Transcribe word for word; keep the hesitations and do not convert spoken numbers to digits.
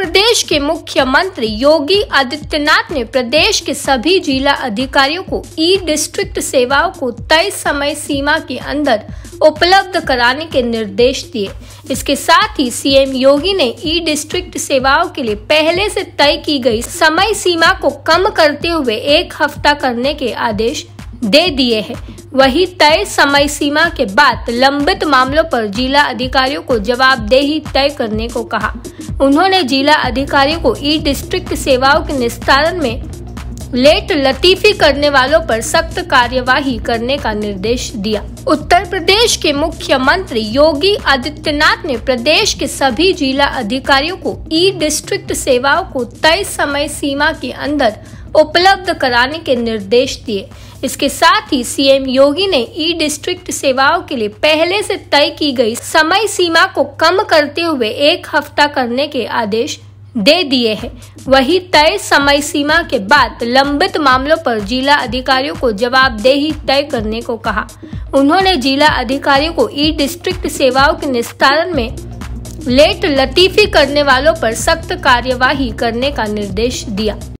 प्रदेश के मुख्यमंत्री योगी आदित्यनाथ ने प्रदेश के सभी जिला अधिकारियों को ई डिस्ट्रिक्ट सेवाओं को तय समय सीमा के अंदर उपलब्ध कराने के निर्देश दिए। इसके साथ ही सीएम योगी ने ई डिस्ट्रिक्ट सेवाओं के लिए पहले से तय की गई समय सीमा को कम करते हुए एक हफ्ता करने के आदेश दे दिए हैं। वही तय समय सीमा के बाद लंबित मामलों पर जिला अधिकारियों को जवाबदेही तय करने को कहा। उन्होंने जिला अधिकारियों को ई डिस्ट्रिक्ट सेवाओं के निस्तारण में लेट लतीफी करने वालों पर सख्त कार्यवाही करने का निर्देश दिया। उत्तर प्रदेश के मुख्यमंत्री योगी आदित्यनाथ ने प्रदेश के सभी जिला अधिकारियों को ई डिस्ट्रिक्ट सेवाओं को तय समय सीमा के अंदर उपलब्ध कराने के निर्देश दिए। इसके साथ ही सीएम योगी ने ई डिस्ट्रिक्ट सेवाओं के लिए पहले से तय की गई समय सीमा को कम करते हुए एक हफ्ता करने के आदेश दे दिए हैं। वही तय समय सीमा के बाद लंबित मामलों पर जिला अधिकारियों को जवाबदेही तय करने को कहा। उन्होंने जिला अधिकारियों को ई डिस्ट्रिक्ट सेवाओं के निस्तारण में लेट लतीफी करने वालों पर सख्त कार्यवाही करने का निर्देश दिया।